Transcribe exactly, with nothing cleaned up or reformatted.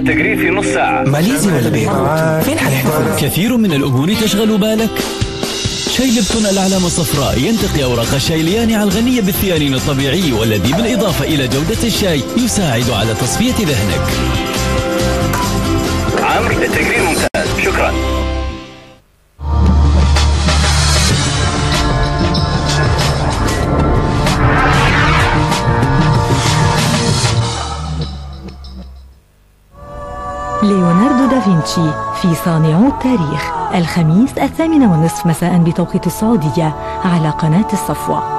التقرير في نص ساعة. ماليزيا ولا بيروت؟ فين حنحكم؟ كثير من الأمور تشغل بالك. شاي ليبتون الأعلام الصفراء ينتقي أوراق الشاي اليانعة الغنية بالثيانين الطبيعي، والذي بالإضافة إلى جودة الشاي يساعد على تصفية ذهنك. عمرو التقرير ممتاز، شكرا. ليوناردو دافنشي في صانعو التاريخ، الخميس الثامنة والنصف مساء بتوقيت السعودية على قناة الصفوة.